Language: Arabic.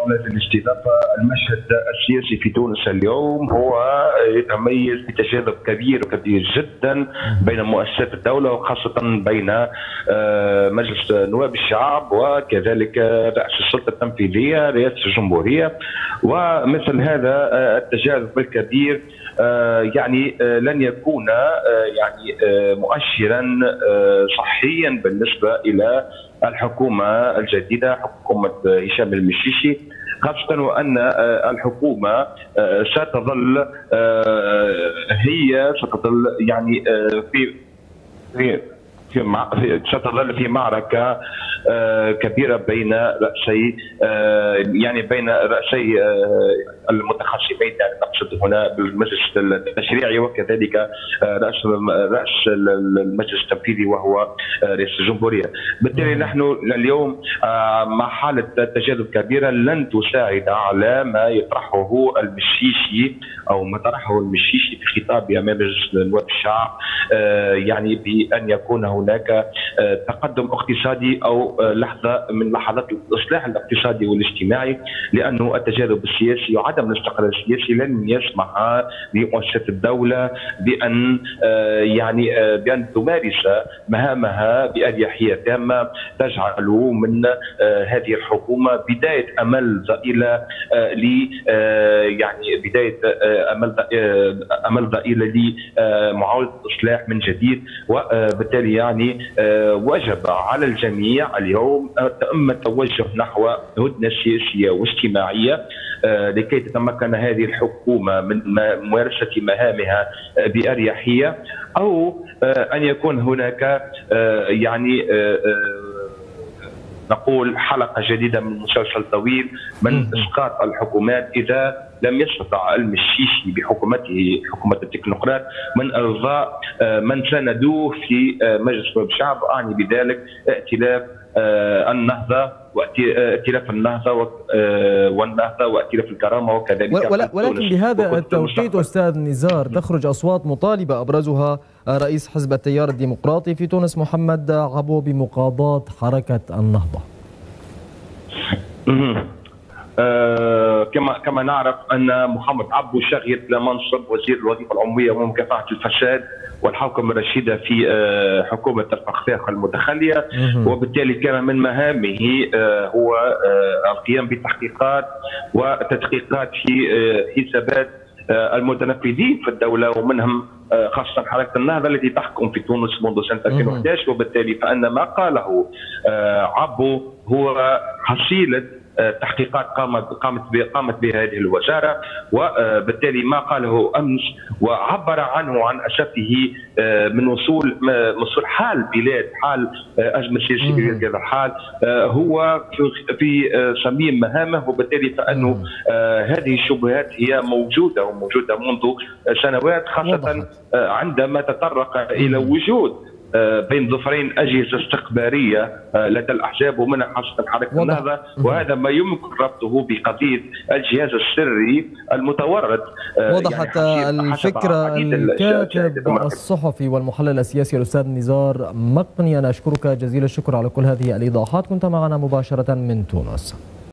مولانا الاستضافة. المشهد السياسي في تونس اليوم هو يتميز بتجاذب كبير جدا بين مؤسسات الدولة، وخاصة بين مجلس نواب الشعب وكذلك رئيس السلطة التنفيذية رئاسة الجمهورية. ومثل هذا التجاذب الكبير يعني لن يكون يعني مؤشرا صحيا بالنسبة إلى الحكومة الجديدة، حكومة هشام المشيشي، خاصة وأن الحكومة ستظل يعني ستظل في معركة كبيرة بين رأسي المتخاصمين، يعني نقصد هنا بالمجلس التشريعي وكذلك رأس المجلس التنفيذي وهو رئيس الجمهورية. بالتالي نحن اليوم مع حالة تجاذب كبيرة لن تساعد على ما يطرحه المشيشي أو ما طرحه المشيشي في خطابه أمام مجلس نواب الشعب، يعني بأن يكون هناك تقدم اقتصادي أو لحظة من لحظات الإصلاح الاقتصادي والاجتماعي، لأنه التجاذب السياسي وعدم الاستقرار السياسي لن يسمح لمؤسسات الدولة بأن بأن تمارس مهامها بأريحية تامة، تجعل من هذه الحكومة بداية أمل ضئيلة بداية أمل ضئيلة لمعاودة الإصلاح من جديد. وبالتالي وجب على الجميع اليوم التوجه نحو هدنة سياسية واجتماعية لكي تتمكن هذه الحكومة من ممارسة مهامها بأريحية، أو أن يكون هناك نقول حلقة جديدة من مسلسل طويل من إسقاط الحكومات إذا لم يستطع المشيشي بحكومته حكومة التكنوقراط من إرضاء من ساندوه في مجلس نواب الشعب، أعني بذلك ائتلاف النهضة وائتلاف النهضة والنهضة وائتلاف الكرامة وكذلك. ولكن بهذا التوقيت أستاذ نزار تخرج أصوات مطالبة أبرزها رئيس حزب التيار الديمقراطي في تونس محمد عبو بمقاضاة حركة النهضة. كما نعرف أن محمد عبو شغل لمنصب وزير الوظيفة العمومية ومكافحة الفساد والحوكمة الرشيدة في حكومة الفخفاق المتخلية، وبالتالي كان من مهامه هو القيام بتحقيقات وتدقيقات في حسابات المتنفذين في الدولة، ومنهم خاصة حركة النهضة التي تحكم في تونس منذ سنة 2011. وبالتالي فإن ما قاله عبو هو حصيلة تحقيقات قامت بهذه الوزارة، وبالتالي ما قاله أمس وعبر عنه عن أسفه من وصول حال بلاد، حال أزمة سياسية في هذا الحال هو في صميم مهامه. وبالتالي فإنه هذه الشبهات هي موجودة منذ سنوات، خاصة عندما تطرق إلى وجود بين ظفرين أجهزة استخبارية لدى الأحزاب ومنها خاصة حركة النهضة، وهذا ما يمكن ربطه بقضية الجهاز السري المتورط. وضحت الفكرة. الكاتب الصحفي والمحلل السياسي الأستاذ نزار مقني، أنا أشكرك جزيل الشكر على كل هذه الإيضاحات، كنت معنا مباشرة من تونس.